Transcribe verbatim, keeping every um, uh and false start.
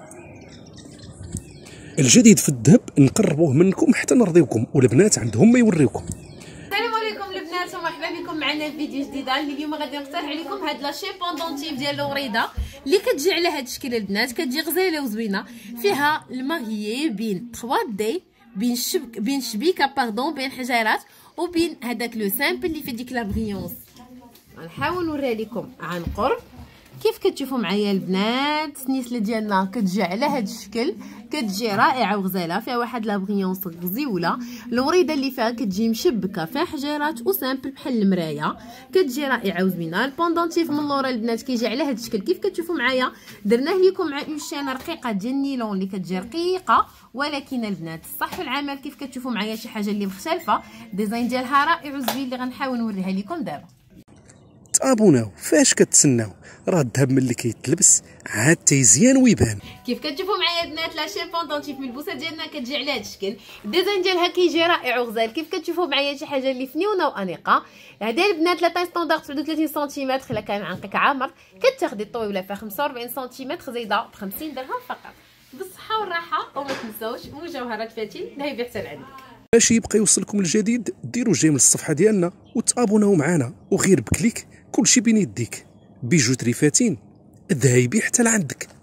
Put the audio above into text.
الجديد في الذهب نقربوه منكم حتى نرضيوكم، والبنات عندهم ما يوريوكم. السلام عليكم البنات ومرحبا بكم معنا في فيديو جديده. اللي اليوم غادي نقترح عليكم هاد لا شيب بوندونتيف ديال لوريدا اللي كتجي على هاد الشكل البنات، كتجي غزاله وزوينه، فيها الماغيي بين ثلاثة دي بين شبك بين شبيكه باردون بين حجرات وبين هذاك لو سامبل اللي فيه ديك لا بريونس. غنحاول نوريها لكم عن قرب. كيف كتشوفوا معايا البنات السنيسله ديالنا كتجي على هذا الشكل، كتجي رائعه وغزاله، فيها واحد لا بريونس غزيوله. الوريده اللي فيها كتجي مشبكه فيها حجرات وسامبل بحال المرايه، كتجي رائعه وزوينه. البوندونتيف من اللورا البنات كيجي على هذا الشكل كيف كتشوفوا معايا. درناه لكم مع اون شين رقيقه ديال النيلون اللي كتجي رقيقه، ولكن البنات الصح في العمل كيف كتشوفوا معايا شي حاجه اللي مختلفه. الديزاين ديالها رائع وزوين اللي غنحاول نوريها لكم دابا. تابوناو فاش كتسناو، راه الذهب ملي كيتلبس عاد تيزيان ويبان. كيف كتشوفوا معايا البنات لا شيب بوندونتيف من البوسه ديالنا كتجي على هذا الشكل. الديزاين ديالها كيجي رائع وغزال. كيف كتشوفوا معايا شي حاجه اللي فنيونه وانيقه. هذه البنات لا طاي ستوندار تسعة وثلاثين سنتيمتر، الا كان عنقك عامر كتاخدي الطويله فيها خمسة وأربعين سنتيمتر زايده ب خمسين درهم فقط. بالصحه والراحه، وما تنساوش مجوهرات فاتن لا يبيع حتى لعندك. باش يبقى يوصلكم الجديد ديروا جيم للصفحه ديالنا وتابوناو معنا، وغير بكليك كلشي بين يديك. بيجوتري فاتن الذهب يبيع حتى لعندك.